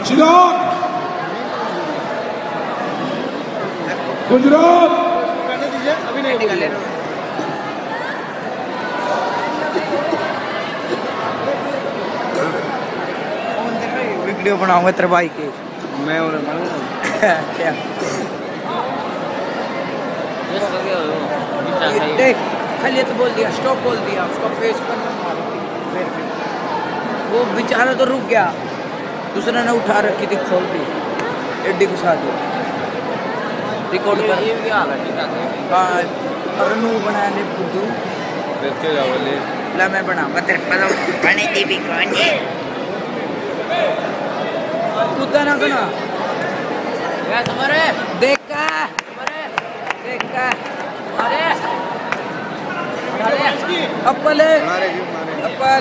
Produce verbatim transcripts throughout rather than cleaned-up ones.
चिराग गुजरात अभी नहीं निकाले वीडियो बनाऊंगा तेरे भाई के मैं क्या देख खाली तो बोल दिया स्टॉप बोल दिया उसका फेस पर वो बेचारा तो रुक गया दूसरे ने उठा रखी थी खोल दी एडी घुसा दी रिकॉर्ड कर ये भी हाल है ठीक है हां और नु बनाया ले बुद्धू देखते जाओ ले ला मैं बनाऊंगा तेरे पता बने दी भी कौन है कुत्ता ना कना क्या तुम्हारे देख का तुम्हारे देख का अरे अरे अप्पल है मारे क्यों मारे अप्पल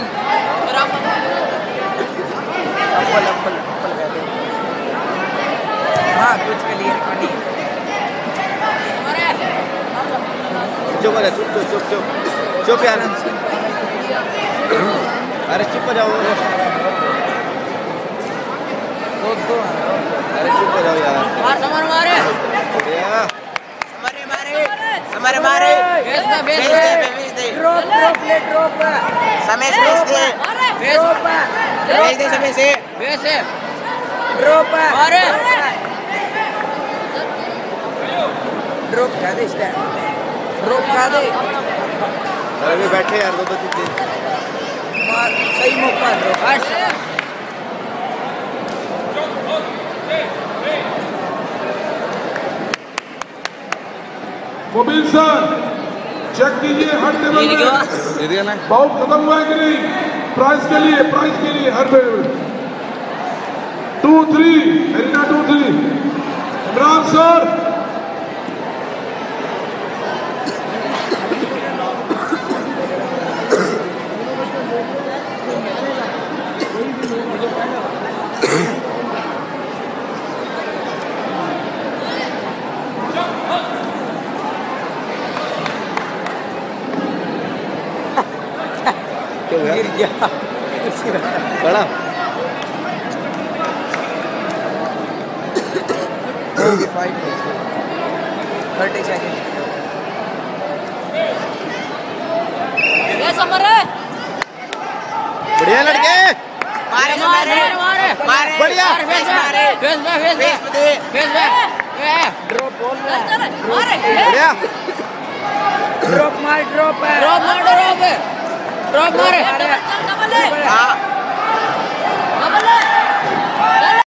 अप्पल अप्पल अप्पल कहते हैं हाँ कुछ के लिए पानी चुप अरे चुप चुप चुप चुप चुप यार अरे चुप हो जाओ अरे चुप हो जाओ यार मार समर मारे हमारे मारे हमारे मारे भेज दे भेज दे भेज दे ड्रॉप ड्रॉप ले ड्रॉप समय भेज दे ड्रॉप भेज दे समय से भेज दे ड्रॉप अरे ड्रॉप क्या दे इसका ड्रॉप क्या दे अरे भी बैठे यार दो दो तीन दिन मार सही मौका ड्रॉप मोबिल सर चेक कीजिए हर टेबल में बहुत खत्म हुआ है कि नहीं प्राइस के लिए प्राइस के लिए हर table two three arena two three Imran sir गिर गया बड़ा थर्टी सेकेंड बढ़िया लड़के मारे मारे मारे मारे बढ़िया फेस मारे फेस में फेस में फेस में ड्रॉप बोल रहा है बढ़िया ड्रॉप मार ड्रॉप ड्रॉप मार ड्रॉप ड्रॉप मारे हां डबल है